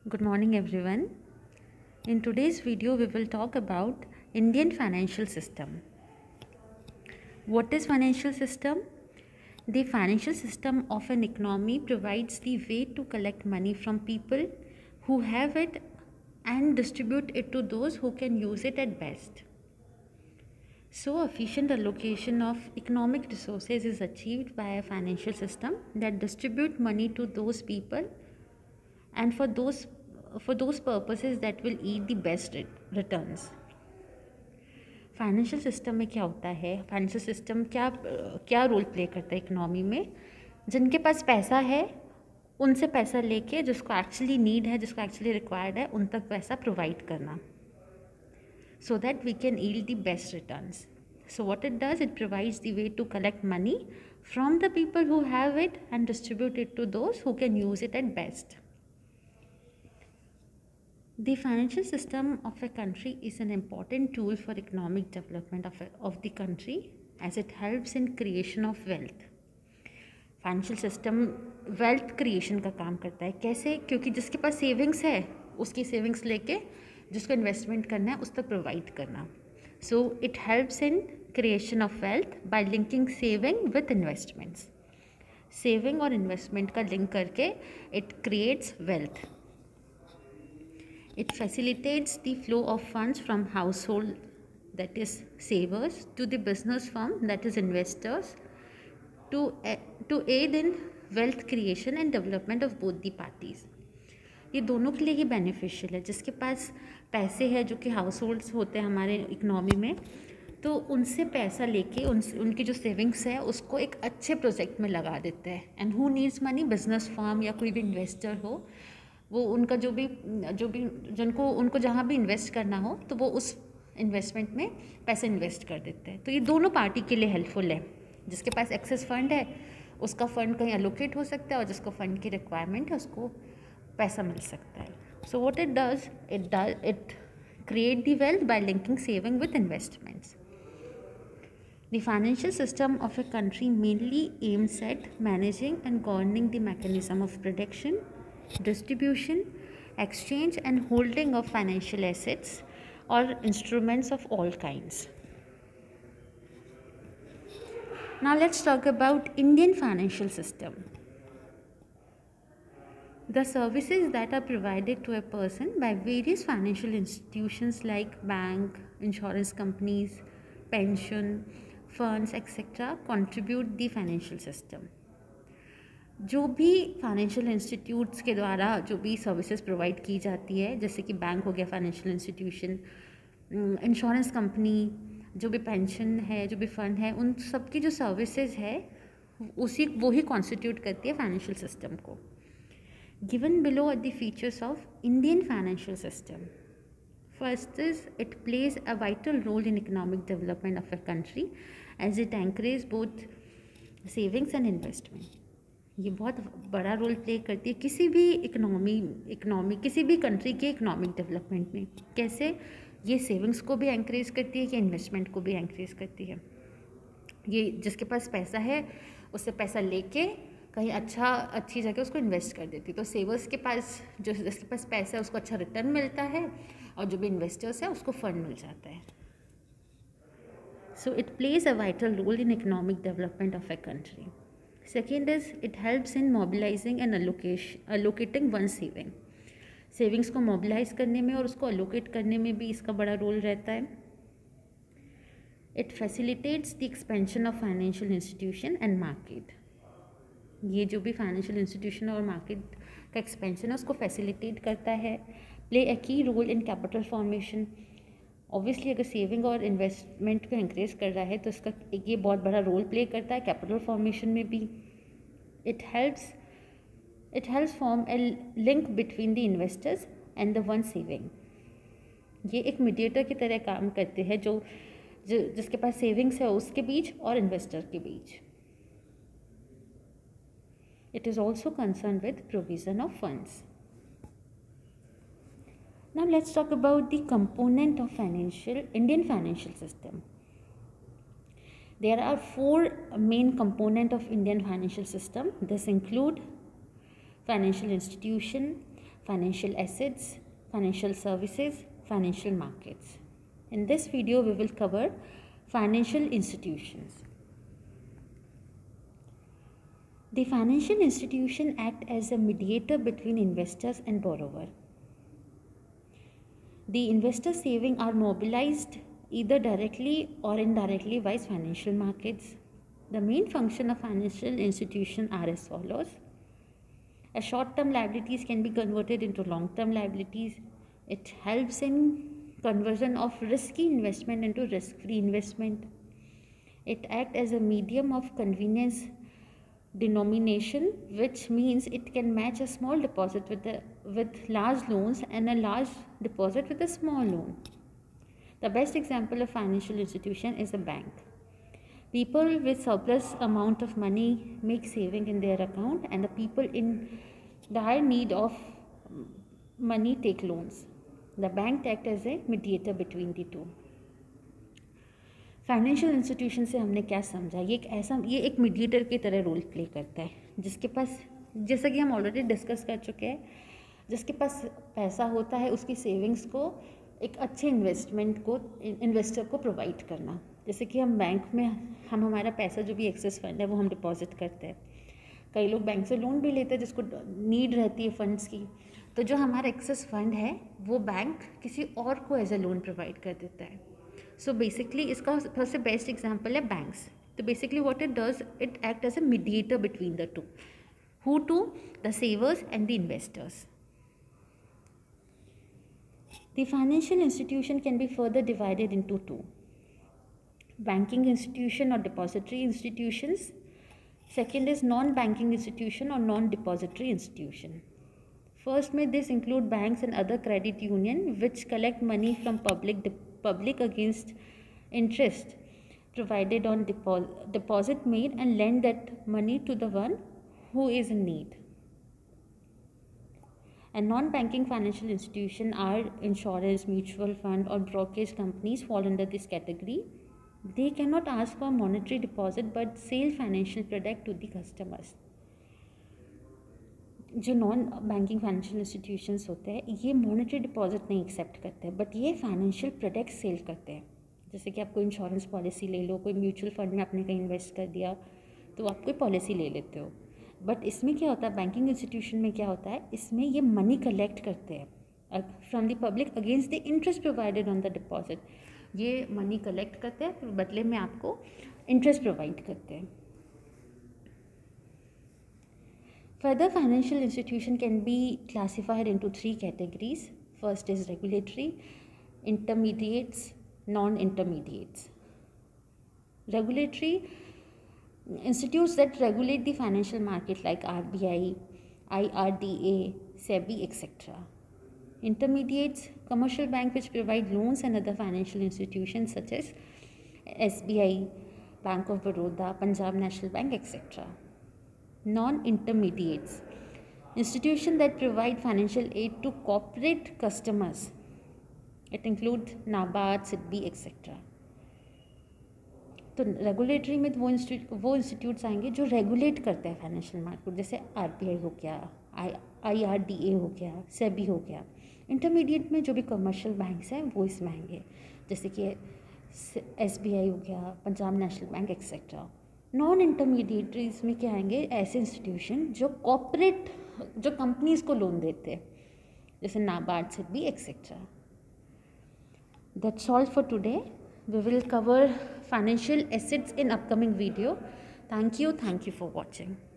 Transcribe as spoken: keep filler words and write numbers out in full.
Good morning everyone. In today's video we will talk about Indian financial system. What is financial system? The financial system of an economy provides the way to collect money from people who have it and distribute it to those who can use it at best. So efficient allocation of economic resources is achieved by a financial system that distribute money to those people and for those for those purposes that will yield the best returns. Financial system में क्या होता है? Financial system क्या क्या role play करता है economy में? जिनके पास पैसा है उनसे पैसा लेके जिसको एक्चुअली नीड है, जिसको एक्चुअली रिक्वायर्ड है, उन तक पैसा प्रोवाइड करना, so that we can yield the best returns. So what it does, it provides the way to collect money from the people who have it and distribute it to those who can use it at best. The financial system of a country is an important tool for economic development of, a, of the country as it helps in creation of wealth. Financial system wealth creation का काम करता है. कैसे? क्योंकि जिसके पास savings है उसकी savings लेके जिसको इन्वेस्टमेंट करना है उस तक प्रोवाइड करना. So it helps in creation of wealth by linking saving with investments. Saving और इन्वेस्टमेंट का लिंक करके it creates wealth. It facilitates the flow of funds from household, that is savers, to the business firm, that is investors, to, uh, to aid in wealth creation and development of both the parties. ये दोनों के लिए ही beneficial है. जिसके पास पैसे है, जो कि हाउस होल्ड्स होते हैं हमारे इकनॉमी में, तो उनसे पैसा लेके उन उनकी जो सेविंग्स है उसको एक अच्छे प्रोजेक्ट में लगा देते हैं. And who needs money? Business firm या कोई भी इन्वेस्टर हो, वो उनका जो भी जो भी जिनको उनको जहाँ भी इन्वेस्ट करना हो तो वो उस इन्वेस्टमेंट में पैसे इन्वेस्ट कर देते हैं. तो ये दोनों पार्टी के लिए हेल्पफुल है. जिसके पास एक्सेस फंड है उसका फ़ंड कहीं एलोकेट हो सकता है और जिसको फ़ंड की रिक्वायरमेंट है उसको पैसा मिल सकता है. So what it does, it does it create the wealth by linking saving with investments. The financial system of a country mainly aims at managing and governing the mechanism of production, distribution, exchange and holding of financial assets or instruments of all kinds. Now let's talk about Indian financial system. The services that are provided to a person by various financial institutions like bank, insurance companies, pension, funds, et cetera contribute the financial system. जो भी financial institutes के द्वारा जो भी services provide की जाती है, जैसे कि बैंक हो गया फाइनेंशियल इंस्टीट्यूशन, इंश्योरेंस कंपनी, जो भी पेंशन है, जो भी फ़ंड है, उन सब की जो सर्विसेज है उसी वो ही कॉन्स्टिट्यूट करती है फाइनेंशियल सिस्टम को. Given below are the features of Indian financial system. First is, it plays a vital role in economic development of a country as it encourages both savings and investment. ये बहुत बड़ा role play करती है किसी भी economy economy किसी भी country के इकनॉमिक डेवलपमेंट में. कैसे? ये सेविंग्स को भी एंकरेज करती है, कि इन्वेस्टमेंट को भी एंकरेज करती है. ये जिसके पास पैसा है उससे पैसा लेके कहीं अच्छा अच्छी जगह उसको इन्वेस्ट कर देती. तो सेवर्स के पास जो जिसके पास पैसा है उसको अच्छा रिटर्न मिलता है और जो भी इन्वेस्टर्स है उसको फंड मिल जाता है. So it plays a vital role in economic development of a country. Second is, it helps in mobilising and allocation allocating one saving. Savings को मोबिलाइज करने में और उसको अलोकेट करने में भी इसका बड़ा रोल रहता है. It facilitates the expansion of financial institution and market. ये जो भी फाइनेंशियल इंस्टीट्यूशन और मार्केट का एक्सपेंशन है उसको फैसिलिटेट करता है. Play a key role in capital formation. Obviously अगर सेविंग और इन्वेस्टमेंट को इंक्रीज कर रहा है तो इसका एक ये बहुत बड़ा रोल प्ले करता है कैपिटल फॉर्मेशन में भी. It helps it helps form a link between the investors and the one saving. ये एक मीडिएटर की तरह काम करते हैं जो, जो जिसके पास सेविंग्स है उसके बीच और इन्वेस्टर के बीच. It is also concerned with provision of funds. Now let's talk about the component of financial Indian financial system. There are four main component of Indian financial system. This include financial institution, financial assets, financial services, financial markets. In this video, we will cover financial institutions. The financial institution act as a mediator between investors and borrower. The investor savings are mobilized either directly or indirectly by financial markets. The main function of financial institutions are as follows. A short-term liabilities can be converted into long-term liabilities. It helps in conversion of risky investment into risk-free investment. It acts as a medium of convenience denomination, which means it can match a small deposit with a, with large loans and a large deposit with a small loan. The best example of financial institution is a bank. People with surplus amount of money make saving in their account, and the people in dire need of money take loans. The bank acts as a mediator between the two. Financial institution से हमने क्या समझा, ये एक ऐसा ये एक mediator की तरह रोल प्ले करता है, जिसके पास, जैसा कि हम ऑलरेडी डिस्कस कर चुके हैं, जिसके पास पैसा होता है उसकी सेविंग्स को एक अच्छे इन्वेस्टमेंट को इन्वेस्टर को प्रोवाइड करना। जैसे कि हम बैंक में हम हमारा पैसा जो भी एक्सेस फंड है वो हम डिपॉजिट करते हैं। कई लोग बैंक से लोन भी लेते हैं जिसको नीड रहती है फंड्स की, तो जो हमारा एक्सेस फंड है वो बैंक किसी और को एज ए लोन प्रोवाइड कर देता है। सो बेसिकली इसका सबसे बेस्ट एग्जांपल है बैंक्स। तो basically what it does, it act as a mediator between the two. Who to? The savers and the investors. The financial institution can be further divided into two: banking institution or depository institutions. Second is non-banking institution or non-depository institution. First may this include banks and other credit union which collect money from public public against interest provided on deposit, deposit made and lend that money to the one who is in need. And non-banking financial institutions are insurance, mutual fund or brokerage companies fall under this category. They cannot ask for monetary deposit but sell financial product to the customers. जो non banking financial institutions होते हैं ये monetary deposit नहीं accept करते हैं, but ये financial product cell करते हैं। जैसे कि आप कोई इंश्योरेंस पॉलिसी ले लो, कोई म्यूचुअल फंड में आपने कहीं इन्वेस्ट कर दिया तो आप कोई पॉलिसी ले लेते हो। बट इसमें क्या होता है, बैंकिंग इंस्टीट्यूशन में क्या होता है, इसमें ये मनी कलेक्ट करते हैं from the public against the interest provided on the deposit. ये मनी कलेक्ट करते हैं, फिर बदले में आपको इंटरेस्ट प्रोवाइड करते हैं। Further, financial institution can be classified into three categories. First is regulatory, intermediates, non-intermediates. Regulatory institutes that regulate the financial market like R B I, I R D A, SEBI, et cetera. Intermediates, commercial bank which provide loans and other financial institutions such as S B I, Bank of Baroda, Punjab National Bank, et cetera. Non-intermediates, institutions that provide financial aid to corporate customers. It includes NABARD, SIDBI, et cetera. तो regulatory में वो institute वो institutes आएंगे जो regulate करते हैं financial market, जैसे RBI हो गया, आई आईआरडीए हो गया, सेबी हो गया। इंटरमीडिएट में जो भी कमर्शियल बैंक्स हैं वो इसमें आएंगे, जैसे कि एसबीआई हो गया, Punjab national bank, et cetera. Non intermediaries में क्या आएंगे, ऐसे इंस्टीट्यूशन जो कॉर्पोरेट जो कंपनीज को लोन देते हैं, जैसे NABARD, SIDBI, et cetera. That's all for today. We will cover financial assets in upcoming video. Thank you. Thank you for watching.